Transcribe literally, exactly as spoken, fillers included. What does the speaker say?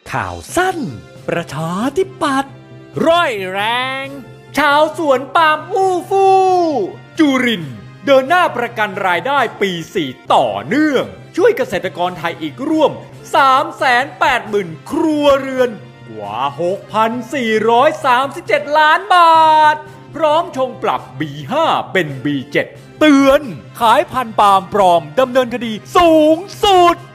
ข่าวสั้นประชาธิปัตย์ร้อยแรงชาวสวนปาล์มอู้ฟู่จุรินทร์เดินหน้าประกันรายได้ปีสี่ต่อเนื่องช่วยเกษตรกรไทยอีกร่วม สามแสนแปดหมื่น ครัวเรือนกว่า หกพันสี่ร้อยสามสิบเจ็ด ล้านบาทพร้อมชงปรับ บี ห้า เป็น บี เจ็ด เตือนขายพันธุ์ปาล์มปลอมดำเนินคดีสูงสุด